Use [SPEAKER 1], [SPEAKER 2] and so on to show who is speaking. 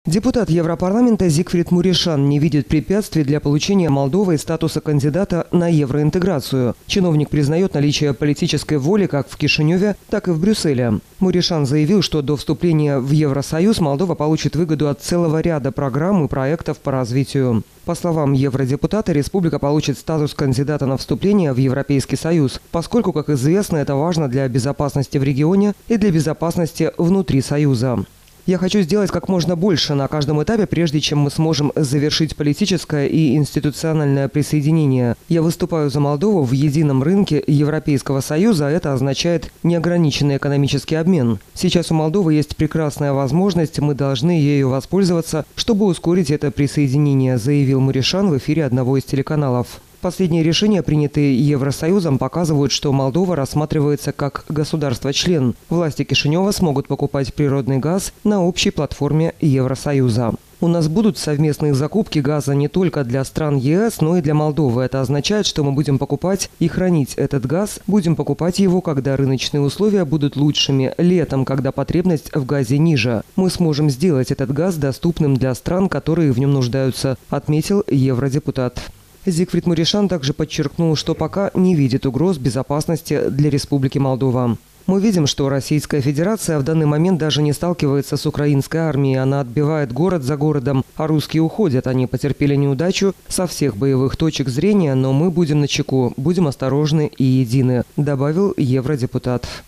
[SPEAKER 1] Депутат Европарламента Зигфрид Муришан не видит препятствий для получения Молдовой статуса кандидата на евроинтеграцию. Чиновник признает наличие политической воли как в Кишиневе, так и в Брюсселе. Муришан заявил, что до вступления в Евросоюз Молдова получит выгоду от целого ряда программ и проектов по развитию. По словам евродепутата, республика получит статус кандидата на вступление в Европейский Союз, поскольку, как известно, это важно для безопасности в регионе и для безопасности внутри Союза. Я хочу сделать как можно больше на каждом этапе, прежде чем мы сможем завершить политическое и институциональное присоединение. Я выступаю за Молдову в едином рынке Европейского Союза, а это означает неограниченный экономический обмен. Сейчас у Молдовы есть прекрасная возможность, мы должны ею воспользоваться, чтобы ускорить это присоединение, заявил Муришан в эфире одного из телеканалов. Последние решения, принятые Евросоюзом, показывают, что Молдова рассматривается как государство-член. Власти Кишинева смогут покупать природный газ на общей платформе Евросоюза. У нас будут совместные закупки газа не только для стран ЕС, но и для Молдовы. Это означает, что мы будем покупать и хранить этот газ. Будем покупать его, когда рыночные условия будут лучшими, летом, когда потребность в газе ниже. Мы сможем сделать этот газ доступным для стран, которые в нем нуждаются, отметил евродепутат. Зигфрид Муришан также подчеркнул, что пока не видит угроз безопасности для Республики Молдова. Мы видим, что Российская Федерация в данный момент даже не сталкивается с украинской армией. Она отбивает город за городом, а русские уходят. Они потерпели неудачу со всех боевых точек зрения, но мы будем начеку, будем осторожны и едины, добавил евродепутат.